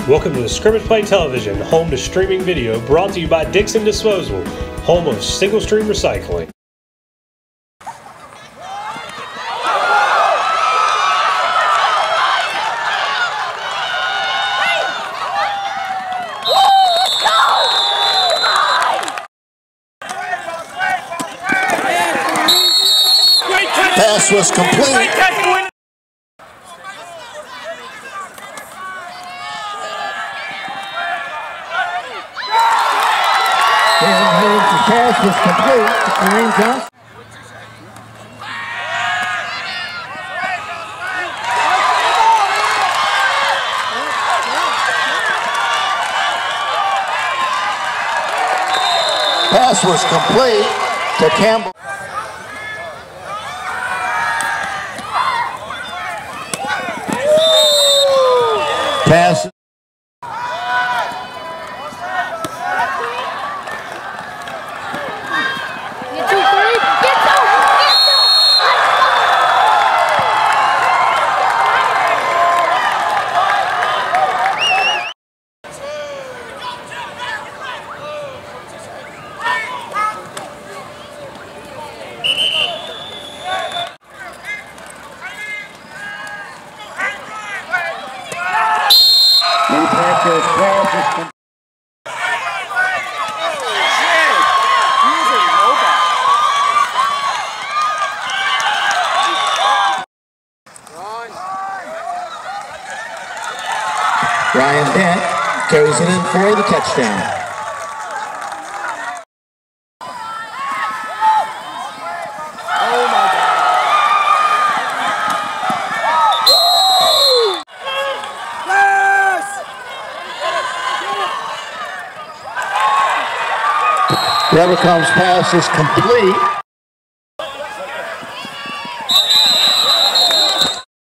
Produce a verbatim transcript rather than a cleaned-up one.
Welcome to the Scrimmage Play Television, home to streaming video, brought to you by Dixon Disposal, home of single stream recycling. Pass was complete. The pass was complete to Kareem Johnson. Pass was complete to Campbell. Pass. Ryan Dent carries it in for the touchdown. Oh my God. Whoever comes pass is complete.